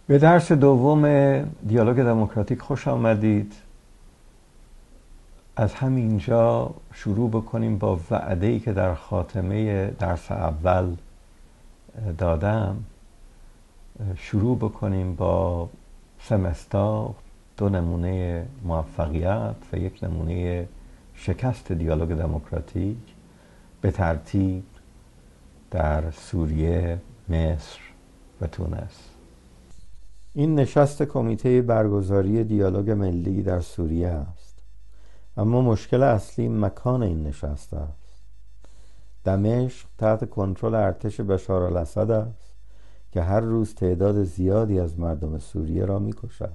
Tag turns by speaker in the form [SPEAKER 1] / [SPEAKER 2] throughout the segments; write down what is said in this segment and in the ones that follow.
[SPEAKER 1] به درس دوم دیالوگ دموکراتیک خوش آمدید. از همینجا شروع بکنیم با وعده‌ای که در خاتمه درس اول دادم. شروع بکنیم با سمستار، 2 نمونه موفقیت و 1 نمونه شکست دیالوگ دموکراتیک به ترتیب در سوریه، مصر و تونس. این نشست کمیته برگزاری دیالوگ ملی در سوریه است، اما مشکل اصلی مکان این نشست است. دمشق تحت کنترل ارتش بشارالاسد است که هر روز تعداد زیادی از مردم سوریه را می‌کشد.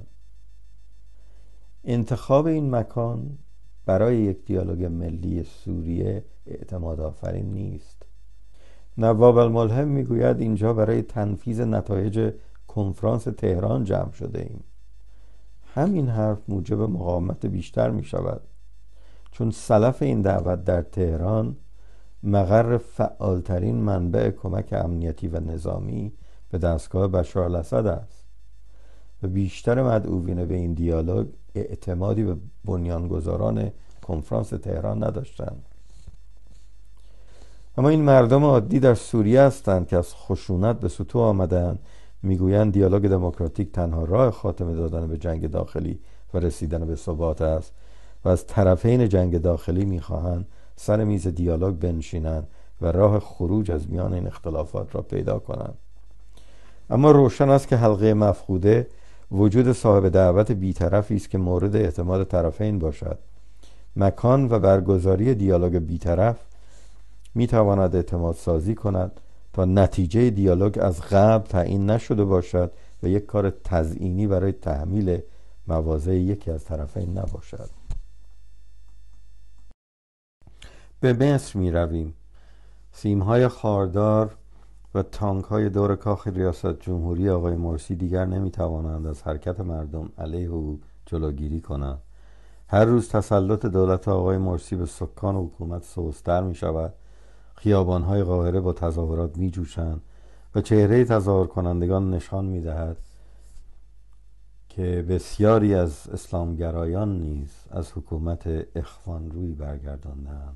[SPEAKER 1] انتخاب این مکان برای یک دیالوگ ملی سوریه اعتماد آفرین نیست. نواب الملهم میگوید اینجا برای تنفیذ نتایج کنفرانس تهران جمع شده ایم. همین حرف موجب مقاومت بیشتر می شود، چون سلف این دعوت در تهران مقر فعالترین منبع کمک امنیتی و نظامی به دستگاه بشارالاسد است و بیشتر مدعوین به این دیالوگ اعتمادی به بنیانگذاران کنفرانس تهران نداشتند. اما این مردم عادی در سوریه هستند که از خشونت به سطوح آمدند. میگویند دیالوگ دموکراتیک تنها راه خاتمه دادن به جنگ داخلی و رسیدن به ثبات است و از طرفین جنگ داخلی میخواهند سر میز دیالوگ بنشینند و راه خروج از میان این اختلافات را پیدا کنند. اما روشن است که حلقه مفقوده وجود صاحب دعوت بیطرفی است که مورد اعتماد طرفین باشد. مکان و برگزاری دیالوگ بیطرف میتواند اعتماد سازی کند تا نتیجه دیالوگ از قبل تعیین نشده باشد و یک کار تزیینی برای تحمیل مواضع یکی از طرفین نباشد. به مصر می رویم. سیمهای خاردار و تانکهای دور کاخ ریاست جمهوری آقای مرسی دیگر نمی توانند از حرکت مردم علیه او جلوگیری کنند. هر روز تسلط دولت آقای مرسی به سکان حکومت سوستر می شود. خیابان‌های قاهره با تظاهرات می‌جوشند و چهره تظاهر کنندگان نشان می‌دهد که بسیاری از اسلامگرایان نیز از حکومت اخوان روی برگرداندند.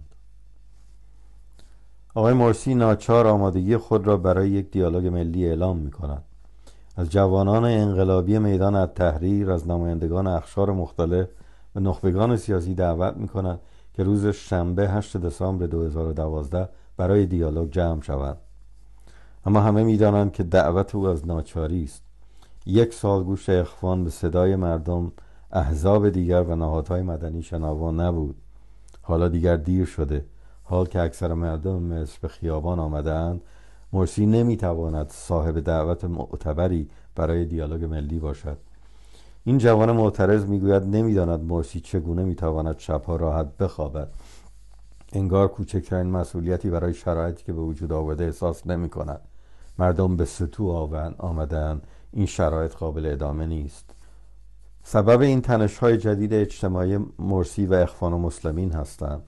[SPEAKER 1] آقای مرسی ناچار آمادگی خود را برای یک دیالوگ ملی اعلام می‌کند. از جوانان انقلابی میدان التحریر، از نمایندگان اقشار مختلف و نخبگان سیاسی دعوت می‌کند که روز شنبه 8 دسامبر 2012 برای دیالوگ جمع شود. اما همه می‌دانند که دعوت او از ناچاری است. 1 سال گوش اخوان به صدای مردم، احزاب دیگر و نهادهای مدنی شنوا نبود. حالا دیگر دیر شده. حال که اکثر مردم مصر به خیابان آمده‌اند، مرسی نمی‌تواند صاحب دعوت معتبری برای دیالوگ ملی باشد. این جوان معترض میگوید نمی‌داند مرسی چگونه می‌تواند شب‌ها راحت بخوابد. انگار کوچکترین مسئولیتی برای شرایطی که به وجود آورده احساس نمی کند. مردم به سطوح آمدن. این شرایط قابل ادامه نیست. سبب این تنش‌های جدید اجتماعی مرسی و اخوان المسلمین هستند.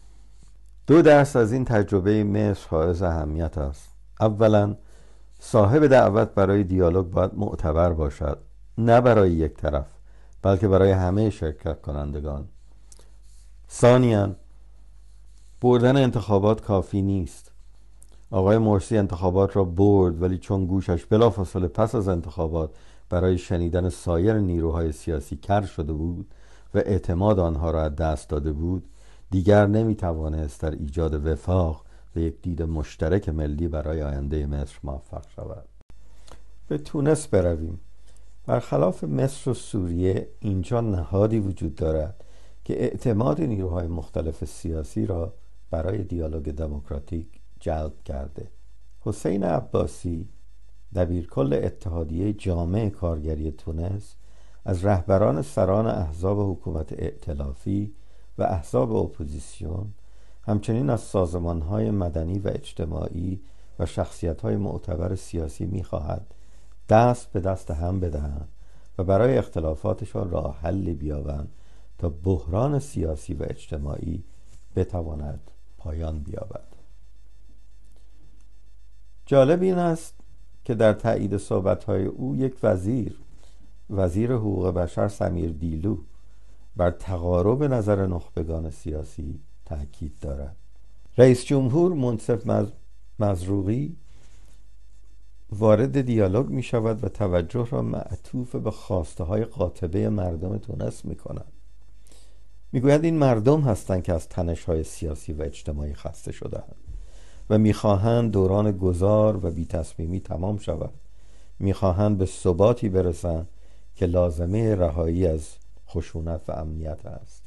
[SPEAKER 1] 2 درس از این تجربه مصر حائز اهمیت است. اولا، صاحب دعوت برای دیالوگ باید معتبر باشد، نه برای یک طرف بلکه برای همه شرکت کنندگان. ثانیاً، بردن انتخابات کافی نیست. آقای مرسی انتخابات را برد، ولی چون گوشش بلافاصله پس از انتخابات برای شنیدن سایر نیروهای سیاسی کر شده بود و اعتماد آنها را از دست داده بود، دیگر نمیتوانست در ایجاد وفاق و یک دید مشترک ملی برای آینده مصر موفق شود. به تونس برویم. برخلاف مصر و سوریه، اینجا نهادی وجود دارد که اعتماد نیروهای مختلف سیاسی را برای دیالوگ دموکراتیک جلب کرده. حسین عباسی، دبیرکل اتحادیه جامع کارگری تونس، از رهبران سران احزاب حکومت ائتلافی و احزاب اپوزیسیون، همچنین از سازمان‌های مدنی و اجتماعی و شخصیت‌های معتبر سیاسی می‌خواهد دست به دست هم بدهند و برای اختلافاتشان راه حلی بیابند تا بحران سیاسی و اجتماعی بتواند پایان بیابد. جالب این است که در تایید صحبت‌های او یک وزیر وزیر حقوق بشر سمیر دیلو بر تقارب نظر نخبگان سیاسی تاکید دارد. رئیس جمهور منصف مزروقی وارد دیالوگ می شود و توجه را معطوف به خواسته های قاطبه مردم تونس می کند. می گوید این مردم هستند که از تنش های سیاسی و اجتماعی خسته شده‌اند و می خواهند دوران گذار و بی تصمیمی تمام شود. می خواهند به ثباتی برسند که لازمه رهایی از خشونت و امنیت است.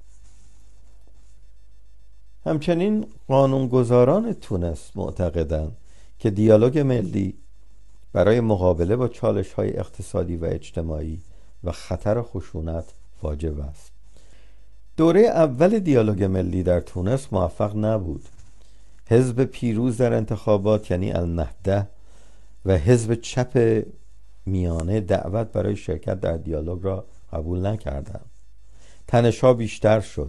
[SPEAKER 1] همچنین قانونگذاران تونس معتقدند که دیالوگ ملی برای مقابله با چالش‌های اقتصادی و اجتماعی و خطر خشونت واجب است. دوره اول دیالوگ ملی در تونس موفق نبود. حزب پیروز در انتخابات یعنی النهده و حزب چپ میانه دعوت برای شرکت در دیالوگ را قبول نکردند. تنش‌ها بیشتر شد.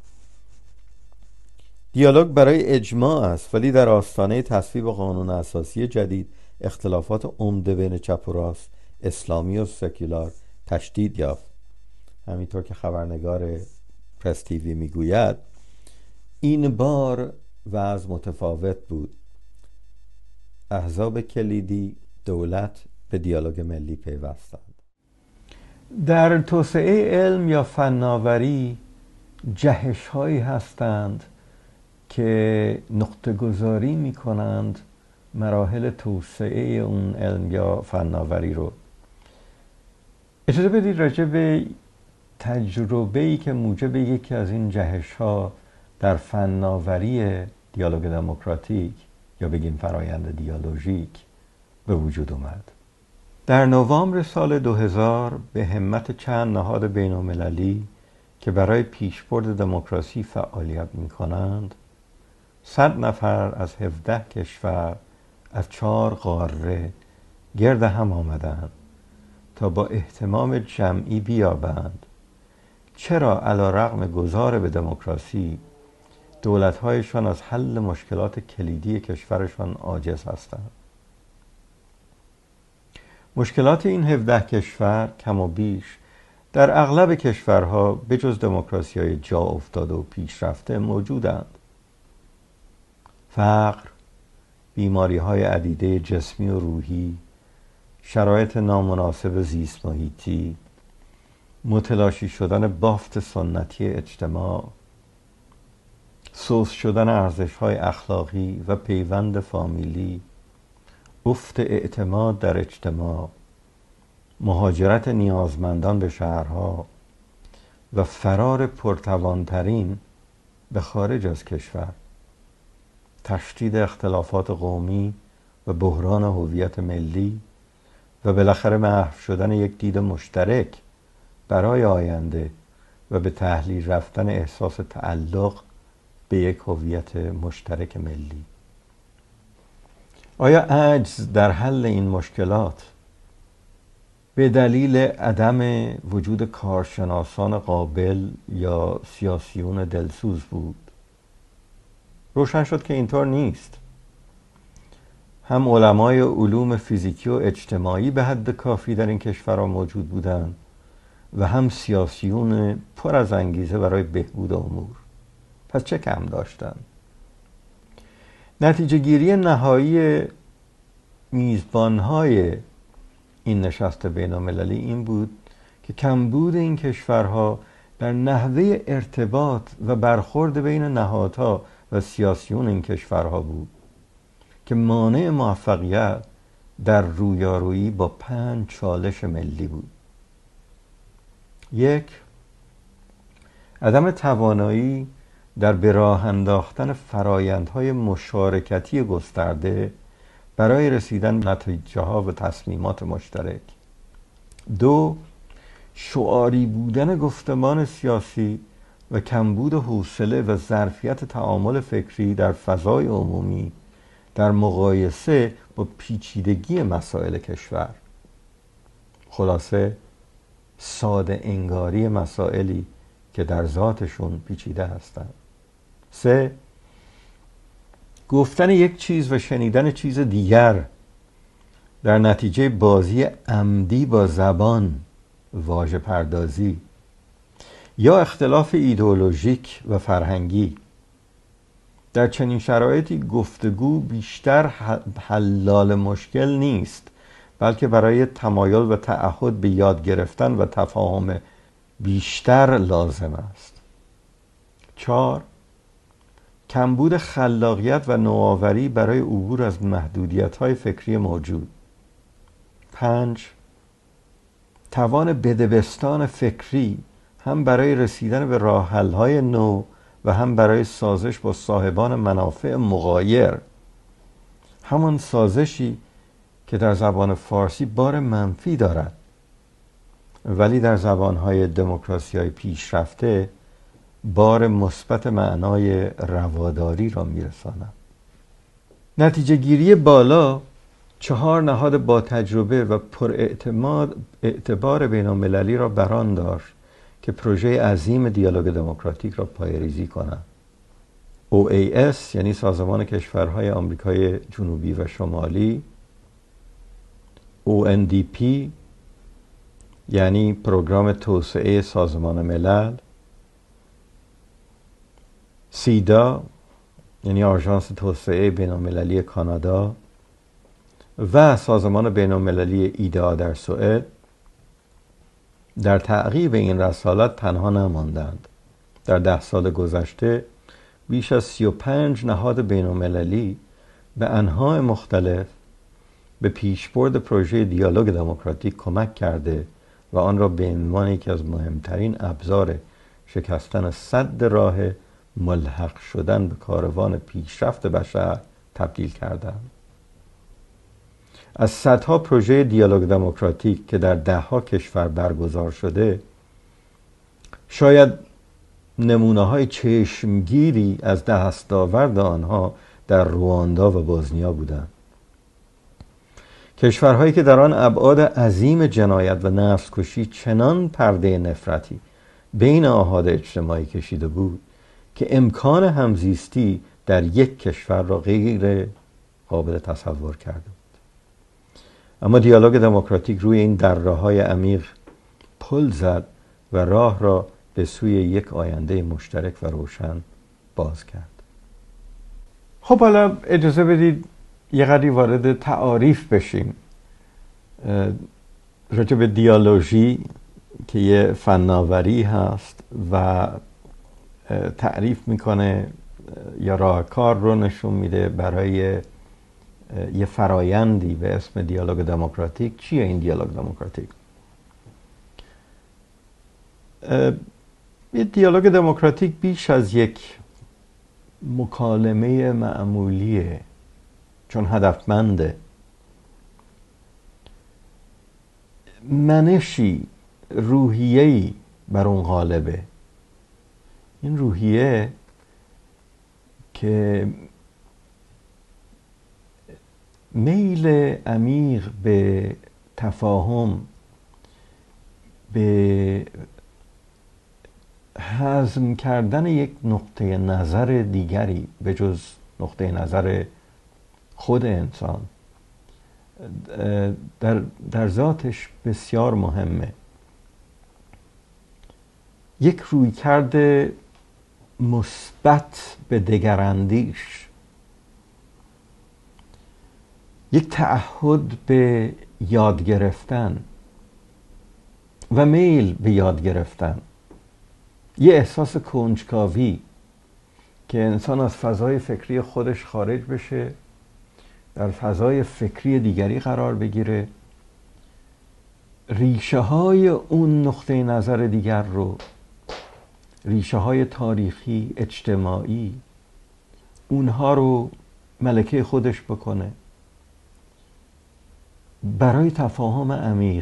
[SPEAKER 1] دیالوگ برای اجماع است، ولی در آستانه تصویب قانون اساسی جدید اختلافات عمده بین چپ و راست، اسلامی و سکولار تشدید یافت. همینطور که خبرنگار پرس تیوی میگوید این بار وضع متفاوت بود. احزاب کلیدی دولت به دیالوگ ملی پیوستند. در توسعه علم یا فناوری جهش هایی هستند که نقطه گذاری می کنند مراحل توسعه اون علم یا فناوری رو. اجازه بدید راجع به تجربه‌ای که موجب یکی از این جهش ها در فناوری دیالوگ دموکراتیک یا بگیم فرایند دیالوژیک به وجود اومد. در نوامبر سال 2000 به همت چند نهاد بین‌المللی که برای پیشبرد دموکراسی فعالیت می‌کنند 100 نفر از 17 کشور از 4 قاره گرد هم آمدند تا با اهتمام جمعی بیابند چرا علی‌رغم گذار به دموکراسی دولت‌هایشان از حل مشکلات کلیدی کشورشان عاجز هستند. مشکلات این 17 کشور کم و بیش در اغلب کشورها به جز دموکراسی‌های جا افتاده و پیشرفته موجودند. فقر، بیماری‌های عدیده جسمی و روحی، شرایط نامناسب زیست محیطی، متلاشی شدن بافت سنتی اجتماع، سوس شدن ارزش‌های اخلاقی و پیوند فامیلی، افت اعتماد در اجتماع، مهاجرت نیازمندان به شهرها و فرار پرتوانترین به خارج از کشور، تشدید اختلافات قومی و بحران هویت ملی و بالاخره محو شدن یک دید مشترک برای آینده و به تحلیل رفتن احساس تعلق به یک هویت مشترک ملی. آیا عجز در حل این مشکلات به دلیل عدم وجود کارشناسان قابل یا سیاسیون دلسوز بود؟ روشن شد که اینطور نیست. هم علمای علوم فیزیکی و اجتماعی به حد کافی در این کشورها موجود بودند و هم سیاسیون پر از انگیزه برای بهبود امور. پس چه کم داشتند؟ نتیجه گیری نهایی میزبانهای این نشست بین‌المللی این بود که کمبود این کشورها در نحوه ارتباط و برخورد بین نهادها و سیاسیون این کشورها بود که مانع موفقیت در رویارویی با 5 چالش ملی بود. 1. عدم توانایی در به راه انداختن فرایندهای مشارکتی گسترده برای رسیدن به نتیجه‌ها و تصمیمات مشترک. 2. شعاری بودن گفتمان سیاسی و کمبود حوصله و ظرفیت تعامل فکری در فضای عمومی در مقایسه با پیچیدگی مسائل کشور. خلاصه ساده انگاری مسائلی که در ذاتشون پیچیده هستند. 3. گفتن یک چیز و شنیدن چیز دیگر در نتیجه بازی عمدی با زبان واژه پردازی یا اختلاف ایدئولوژیک و فرهنگی. در چنین شرایطی گفتگو بیشتر حلال مشکل نیست، بلکه برای تمایل و تعهد به یاد گرفتن و تفاهم بیشتر لازم است. 4. کمبود خلاقیت و نوآوری برای عبور از محدودیت‌های فکری موجود. 5. توان بدبستان فکری هم برای رسیدن به راه حل‌های نو و هم برای سازش با صاحبان منافع مغایر، همان سازشی که در زبان فارسی بار منفی دارد ولی در زبان‌های دموکراسی‌های پیشرفته بار مثبت معنای رواداری را می‌رساند. نتیجه گیری بالا 4 نهاد با تجربه و پر اعتبار بین‌المللی را بران داشت که پروژه عظیم دیالوگ دموکراتیک را پایه‌ریزی کنند. OAS یعنی سازمان کشورهای آمریکای جنوبی و شمالی، UNDP یعنی پروگرام توسعه سازمان ملل، سیدا یعنی آژانس توسعه بین‌المللی کانادا و سازمان بین‌المللی ایدا در سوئد در تعقیب این رسالت تنها نماندند. در 10 سال گذشته بیش از 35 نهاد بین‌المللی به انواع مختلف به پیشبرد پروژه دیالوگ دموکراتیک کمک کرده و آن را به عنوان یکی از مهمترین ابزار شکستن سد راه ملحق شدن به کاروان پیشرفت بشر تبدیل کردند. از صدها پروژه دیالوگ دموکراتیک که در 10 کشور برگزار شده، شاید نمونه‌های چشمگیری از دستاورد آنها در رواندا و بوسنیا بودند. کشورهایی که در آن ابعاد عظیم جنایت و نفس‌کشی چنان پرده نفرتی بین آحاد اجتماعی کشیده بود که امکان همزیستی در یک کشور را غیر قابل تصور کرده بود. اما دیالوگ دموکراتیک روی این دره‌های عمیق پل زد و راه را به سوی یک آینده مشترک و روشن باز کرد. خب حالا اجازه بدید یه قدری وارد تعاریف بشیم راجع به دیالوژی که یه فناوری هست و تعریف میکنه یا راهکار رو نشون میده برای یه فرایندی به اسم دیالوگ دموکراتیک. چیه این دیالوگ دموکراتیک؟ یه دیالوگ دموکراتیک بیش از یک مکالمه معمولیه، چون هدفمنده. منشی، روحیه‌ای بر اون غالبه. این روحیه که میل عمیق به تفاهم، به هضم کردن یک نقطه نظر دیگری به جز نقطه نظر خود انسان در ذاتش بسیار مهمه. یک رویکرد مثبت به دگراندیش، یک تعهد به یاد گرفتن و میل به یاد گرفتن، یه احساس کنجکاوی که انسان از فضای فکری خودش خارج بشه، در فضای فکری دیگری قرار بگیره، ریشه های اون نقطه نظر دیگر رو، ریشه های تاریخی، اجتماعی، اونها رو ملکه خودش بکنه برای تفاهم عمیق.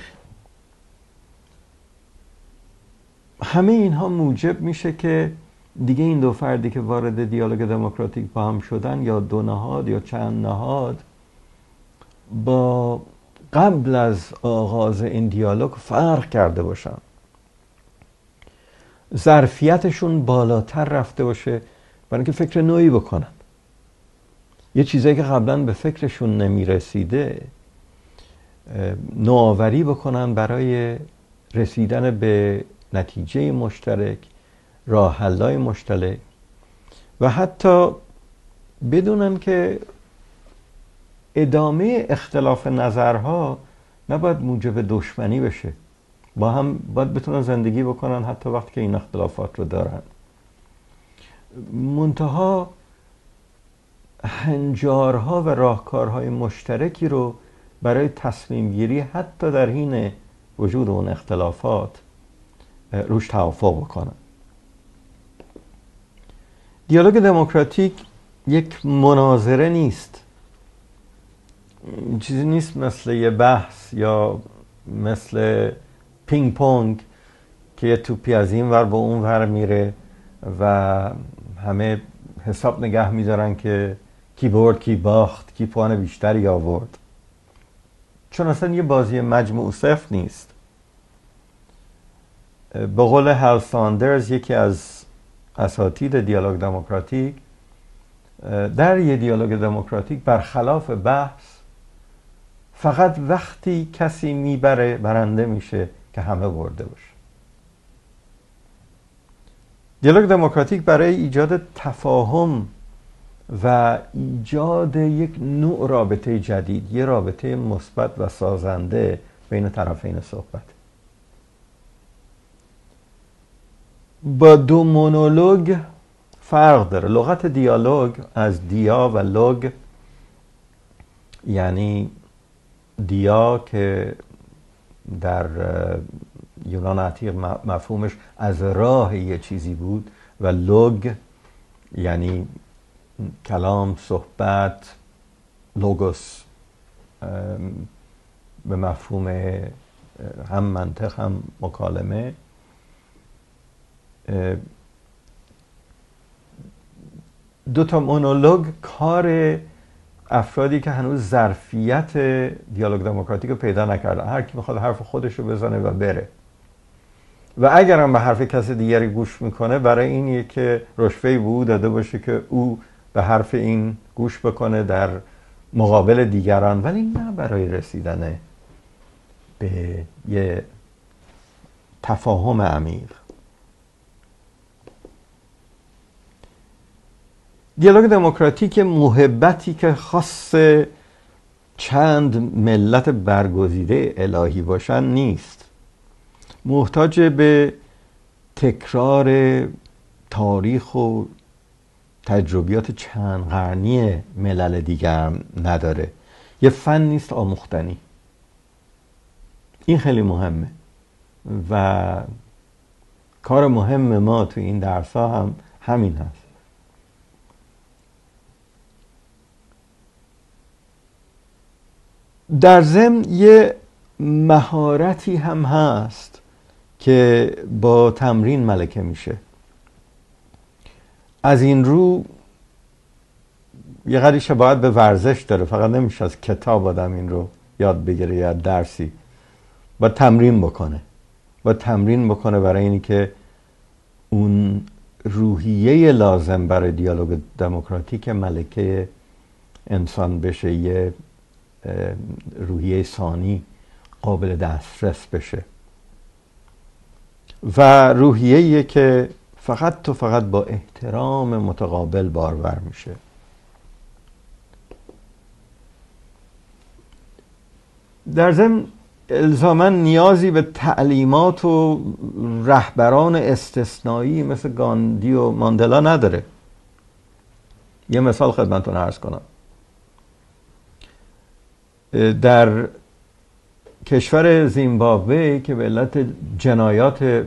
[SPEAKER 1] همه اینها موجب میشه که دیگه این دو فردی که وارد دیالوگ دموکراتیک با هم شدن، یا دو نهاد یا چند نهاد، با قبل از آغاز این دیالوگ فرق کرده باشن، ظرفیتشون بالاتر رفته باشه برای اینکه فکر نوعی بکنن. یه چیزایی که قبلا به فکرشون نمیرسیده نوآوری بکنن برای رسیدن به نتیجه مشترک، راه حل‌های مشترک و حتی بدونن که ادامه اختلاف نظرها نباید موجب دشمنی بشه، با هم باید بتونن زندگی بکنن حتی وقتی که این اختلافات رو دارن. منتها هنجارها و راهکارهای مشترکی رو برای تصمیم گیری حتی در حین وجود اون اختلافات روش توافق بکنن. دیالوگ دموکراتیک یک مناظره نیست، چیزی نیست مثل یه بحث یا مثل پینگ پونگ که یه توپی از این ور به اون ور میره و همه حساب نگه میدارن که کی برد کی باخت، کی پوان بیشتری آورد، چون اصلا یه بازی مجموع صفر نیست. به قول هال ساندرز، یکی از اساتید دیالوگ دموکراتیک، در یه دیالوگ دموکراتیک برخلاف بحث فقط وقتی کسی میبره برنده میشه که همه برده باشه. دیالوگ دموکراتیک برای ایجاد تفاهم و ایجاد یک نوع رابطه جدید، یه رابطه مثبت و سازنده بین طرفین صحبت. با دو مونولوگ فرق داره. لغت دیالوگ از دیا و لوگ، یعنی دیا که در یونان عتیق مفهومش از راه یه چیزی بود و لوگ یعنی کلام، صحبت، لوگوس به مفهوم هم منطق هم مکالمه. دو تا مونولوگ کار افرادی که هنوز ظرفیت دیالوگ دموکراتیک رو پیدا نکردن. هر کی میخواد حرف خودش رو بزنه و بره، و اگر هم به حرف کسی دیگری گوش میکنه برای اینیه که رشوه‌ای به او داده باشه که او به حرف این گوش بکنه در مقابل دیگران، ولی نه برای رسیدن به یه تفاهم عمیق. دیالوگ دموکراتیک محبتی که خاص چند ملت برگزیده الهی باشن نیست، محتاج به تکرار تاریخ و تجربیات چند قرنی ملل دیگر نداره. یه فن نیست آموختنی. این خیلی مهمه و کار مهم ما تو این درس ها هم همین هست. در ضمن یه مهارتی هم هست که با تمرین ملکه میشه. از این رو یه قدری شباهت به ورزش داره، فقط نمیشه از کتاب آدم این رو یاد بگیره یا درسی. با تمرین بکنه برای اینی که اون روحیه لازم برای دیالوگ دموکراتیک ملکه انسان بشه، یه روحیه ثانی قابل دسترس بشه و روحیه‌ایه که فقط با احترام متقابل بارور میشه. در ضمن الزاماً نیازی به تعلیمات و رهبران استثنایی مثل گاندی و ماندلا نداره. یه مثال خدمتتون عرض کنم. در کشور زیمبابوه که به علت جنایات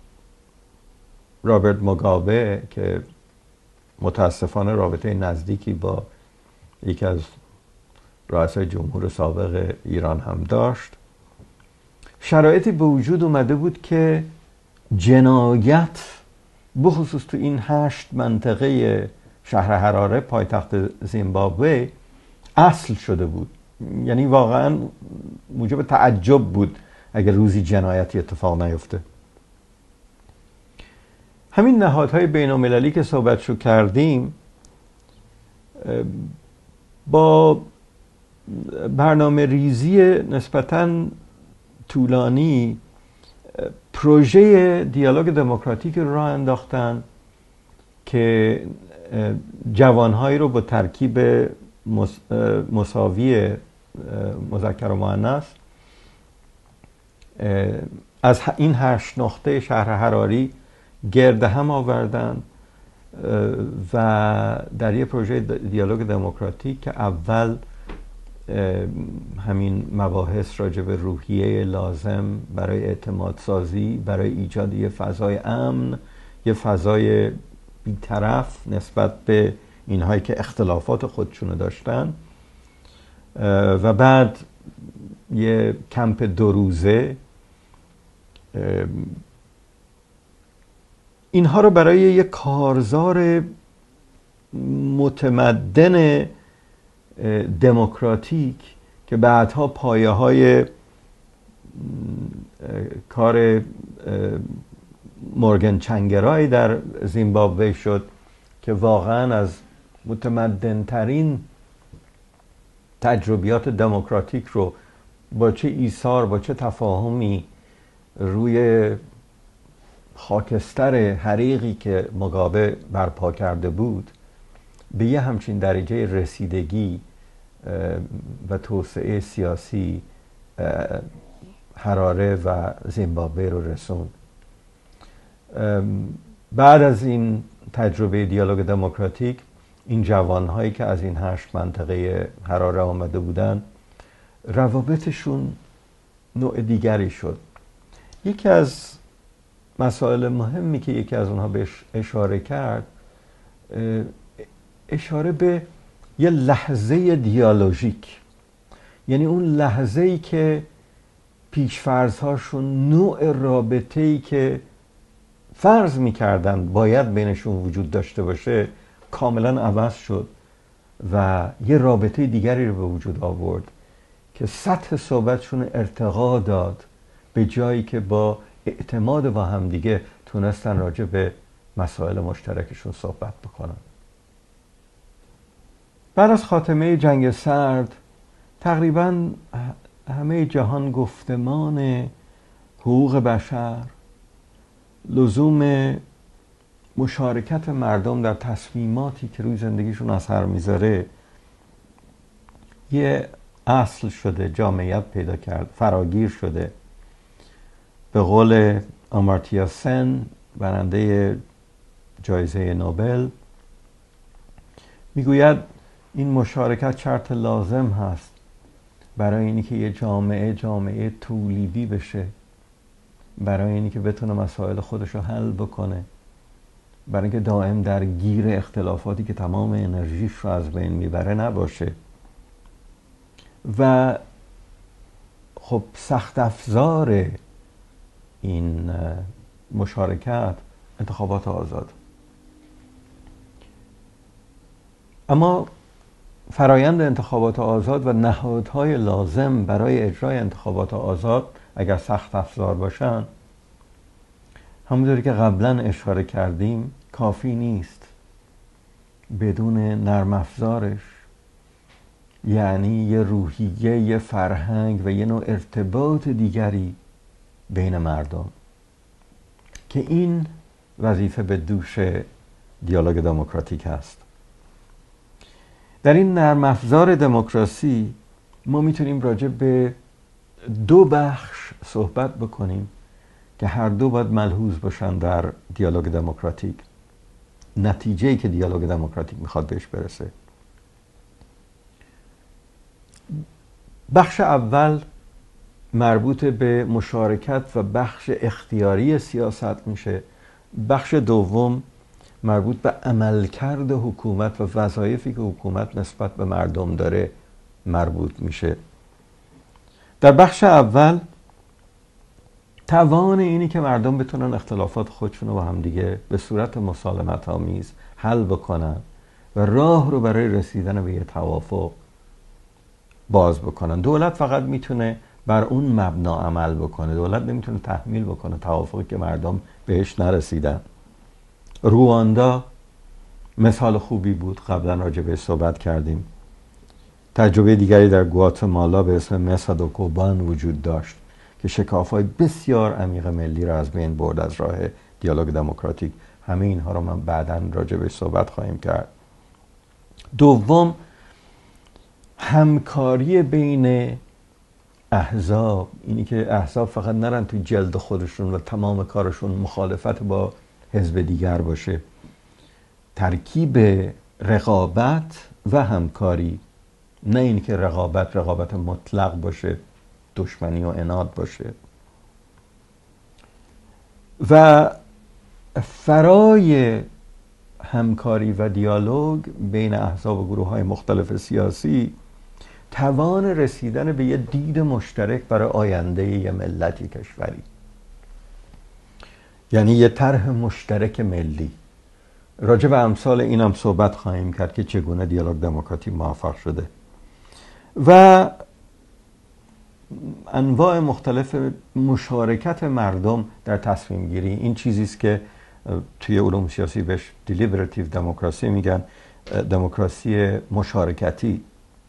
[SPEAKER 1] رابرت موگابه که متاسفانه رابطه نزدیکی با یکی از رؤسای جمهور سابق ایران هم داشت، شرایطی به وجود اومده بود که جنایت بخصوص تو این 8 منطقه شهر حراره پایتخت زیمبابوه اصل شده بود. یعنی واقعا موجب تعجب بود اگر روزی جنایتی اتفاق نیفته. همین نهادهای بین المللی که صحبتشو کردیم با برنامه ریزی نسبتاً طولانی پروژه دیالوگ دموکراتیک رو راه انداختن که جوانهایی رو با ترکیب مساوی مذکر و مؤنث از این 8 نقطه شهر حراری گرد هم آوردن و در یه پروژه دیالوگ دموکراتیک که اول همین مباحث راجع به روحیه لازم برای اعتماد سازی، برای ایجاد یه فضای امن، یه فضای بی‌طرف نسبت به اینهایی که اختلافات خودشونو داشتن، و بعد یه کمپ 2 روزه اینها رو برای یه کارزار متمدن دموکراتیک که بعدها پایه های کار مورگان چنگرای در زیمبابوه شد که واقعا از متمدن ترین تجربیات دموکراتیک رو با چه ایثار، با چه تفاهمی روی خاکستر حریقی که مگابه برپا کرده بود به یه همچین درجه رسیدگی و توسعه سیاسی حراره و زیمبابوه رو رسوند. بعد از این تجربه دیالوگ دموکراتیک این جوانهایی که از این 8 منطقه حراره آمده بودن روابطشون نوع دیگری شد. یکی از مسائل مهمی که یکی از اونها بهش اشاره کرد، اشاره به یه لحظه دیالوژیک، یعنی اون لحظه‌ای که پیش‌فرض‌هاشون نوع رابطه‌ای که فرض می‌کردن باید بینشون وجود داشته باشه کاملاً عوض شد و یه رابطه دیگری رو به وجود آورد که سطح صحبتشون ارتقا داد به جایی که با اعتماد با هم دیگه تونستن راجع به مسائل مشترکشون صحبت بکنن. بعد از خاتمه جنگ سرد تقریباً همه جهان گفتمان حقوق بشر، لزوم مشارکت مردم در تصمیماتی که روی زندگیشون اثر میذاره یه اصل شده، جامعیت پیدا کرد، فراگیر شده. به قول آمارتیا سن، برنده جایزه نوبل، میگوید این مشارکت شرط لازم هست برای اینی که یه جامعه تولیدی بشه، برای اینی که بتونه مسائل خودش رو حل بکنه، برای اینکه دائم در گیر اختلافاتی که تمام انرژیش رو از بین میبره نباشه. و خب سخت افزار این مشارکت انتخابات آزاد. اما فرایند انتخابات آزاد و نهادهای لازم برای اجرای انتخابات آزاد اگر سخت افزار باشن، همونطوری که قبلا اشاره کردیم، کافی نیست. بدون نرم افزارش، یعنی یه روحیه، یه فرهنگ و یه نوع ارتباط دیگری بین مردم، که این وظیفه به دوش دیالوگ دموکراتیک هست. در این نرم افزار دموکراسی ما میتونیم راجع به 2 بخش صحبت بکنیم که هر دو باید ملحوظ باشن در دیالوگ دموکراتیک، نتیجه‌ای که دیالوگ دموکراتیک میخواد بهش برسه. بخش اول مربوط به مشارکت و بخش اختیاری سیاست میشه. بخش دوم مربوط به عملکرد حکومت و وظایفی که حکومت نسبت به مردم داره مربوط میشه. در بخش اول توان اینی که مردم بتونن اختلافات خودشون رو با هم دیگه به صورت مسالمت آمیز حل بکنن و راه رو برای رسیدن به یه توافق باز بکنن. دولت فقط میتونه بر اون مبنا عمل بکنه. دولت نمیتونه تحمیل بکنه توافقی که مردم بهش نرسیدن. رواندا مثال خوبی بود، قبلا راجع بهش صحبت کردیم. تجربه دیگری در گواتمالا به اسم مسا دو کوبان وجود داشت که شکاف‌های بسیار عمیق ملی را از بین برد از راه دیالوگ دموکراتیک. همه اینها رو من بعداً راجع بهش صحبت خواهیم کرد. دوم، همکاری بین احزاب، اینی که احزاب فقط نرن توی جلد خودشون و تمام کارشون مخالفت با حزب دیگر باشه. ترکیب رقابت و همکاری، نه این که رقابت مطلق باشه، دشمنی و عناد باشه. و فرای همکاری و دیالوگ بین احزاب و گروه‌های مختلف سیاسی توان رسیدن به یه دید مشترک برای آینده یه ملتی کشوری، یعنی یه طرح مشترک ملی. راجع به امثال اینم صحبت خواهیم کرد که چگونه دیالوگ دموکراتیک موفق شده. و انواع مختلف مشارکت مردم در تصمیم گیری، این چیزی است که توی علوم سیاسی بهش دیلیبراتیو دموکراسی میگن، دموکراسی مشارکتی.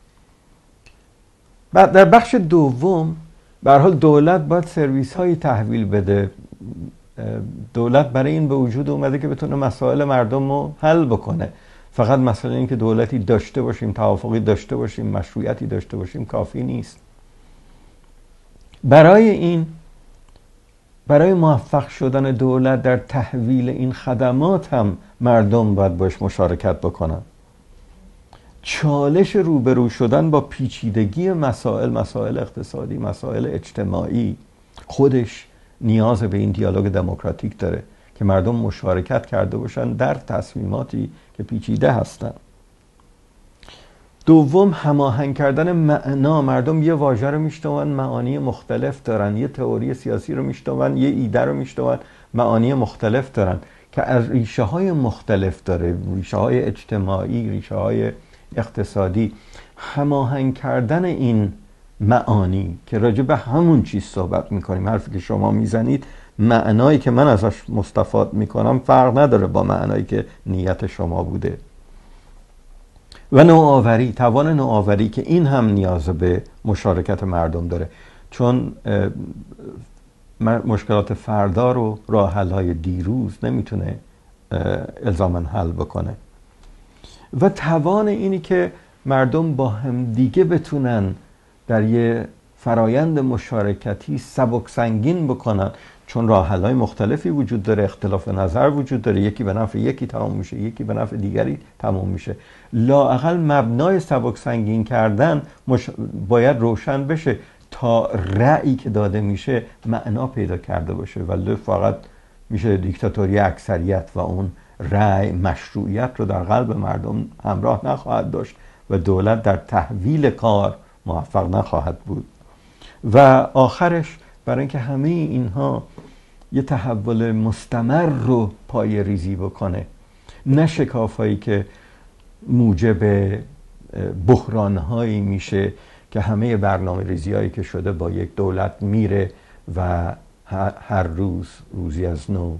[SPEAKER 1] بعد در بخش دوم به هر حال دولت باید سرویس هایی تحویل بده. دولت برای این به وجود اومده که بتونه مسائل مردم رو حل بکنه. فقط مسئله این که دولتی داشته باشیم، توافقی داشته باشیم، مشروعیتی داشته باشیم کافی نیست. برای موفق شدن دولت در تحویل این خدمات هم مردم باید باش مشارکت بکنن. چالش روبرو شدن با پیچیدگی مسائل اقتصادی، مسائل اجتماعی، خودش نیاز به این دیالوگ دموکراتیک داره که مردم مشارکت کرده باشن در تصمیماتی که پیچیده هستن. دوم، هماهنگ کردن معنا. مردم یه واژه رو میشنون، معانی مختلف دارن. یه تئوری سیاسی رو میشنون، یه ایده رو میشنون، معانی مختلف دارن که از ریشه های مختلف داره، ریشه های اجتماعی، ریشه های اقتصادی. هماهنگ کردن این معانی که راجع به همون چیز صحبت میکنیم، حرفی که شما میزنید، معنایی که من ازش مستفاد میکنم فرق نداره با معنایی که نیت شما بوده. و نوآوری، توان نوآوری که این هم نیاز به مشارکت مردم داره، چون مشکلات فردا رو راه حل‌های دیروز نمیتونه الزاماً حل بکنه. و توان اینی که مردم با هم دیگه بتونن در یه فرایند مشارکتی سبک سنگین بکنن، چون راه حل‌های مختلفی وجود داره، اختلاف نظر وجود داره، یکی به نفع یکی تمام میشه، یکی به نفع دیگری تمام میشه. لااقل مبنای سبک سنگین کردن باید روشن بشه تا رأیی که داده میشه معنا پیدا کرده باشه، ولی فقط میشه دیکتاتوری اکثریت و اون رأی مشروعیت رو در قلب مردم همراه نخواهد داشت و دولت در تحویل کار موفق نخواهد بود. و آخرش برای اینکه همه اینها یه تحول مستمر رو پای ریزی بکنه، نه شکافایی که موجب بحرانهایی میشه که همه برنامه ریزی هایی که شده با یک دولت میره و هر روزی از نو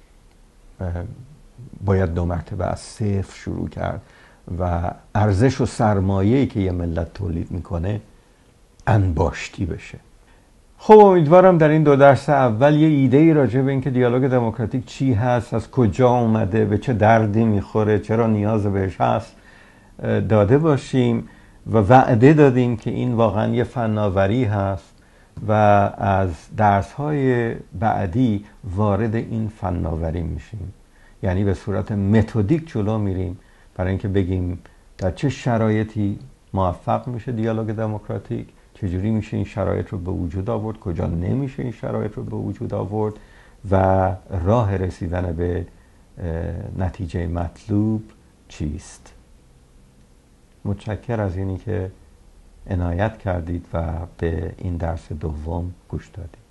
[SPEAKER 1] باید 2 مرتبه از صفر شروع کرد و ارزش و سرمایه‌ای که یه ملت تولید میکنه انباشتی بشه. خب امیدوارم در این 2 درس اول یه ایده‌ای راجع به اینکه دیالوگ دموکراتیک چی هست، از کجا اومده، به چه دردی میخوره، چرا نیاز بهش هست داده باشیم و وعده دادیم که این واقعا یه فناوری هست و از درس‌های بعدی وارد این فناوری میشیم، یعنی به صورت متدیک جلو میریم برای اینکه بگیم در چه شرایطی موفق میشه دیالوگ دموکراتیک، چجوری میشه این شرایط رو به وجود آورد، کجا نمیشه این شرایط رو به وجود آورد و راه رسیدن به نتیجه مطلوب چیست. متشکر از اینی که عنایت کردید و به این درس دوم گوش دادید.